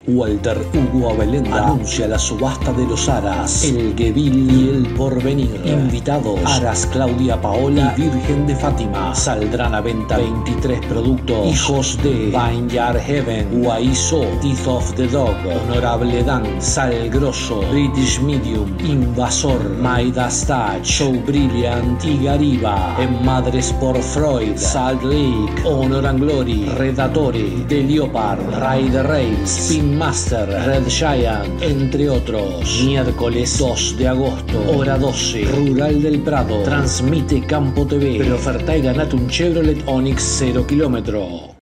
Walter Hugo Abelenda anuncia la subasta de los Aras, el Guevil y el Porvenir. Invitados: Aras Claudia Paola y Virgen de Fátima. Saldrán a venta 23 productos: Hijos de, Vineyard Heaven, Guaizo, Teeth of the Dog, Honorable Dan, Sal Grosso, British Medium, Invasor, Midas Touch, Show Brilliant y Gariba. En Madres por Freud, Salt Lake, Honor and Glory, Redatore, The Leopard, Rider Race, Spin Master, Red Giant, entre otros. Miércoles 2 de agosto, hora 12, Rural del Prado. Transmite Campo TV. Preoferta y ganate un Chevrolet Onix 0 kilómetro.